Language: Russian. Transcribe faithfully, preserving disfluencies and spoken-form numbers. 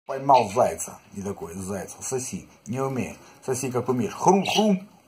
Поймал зайца. И такой, зайца, соси. Не умею. Соси, как умеешь. Хрум-хрум.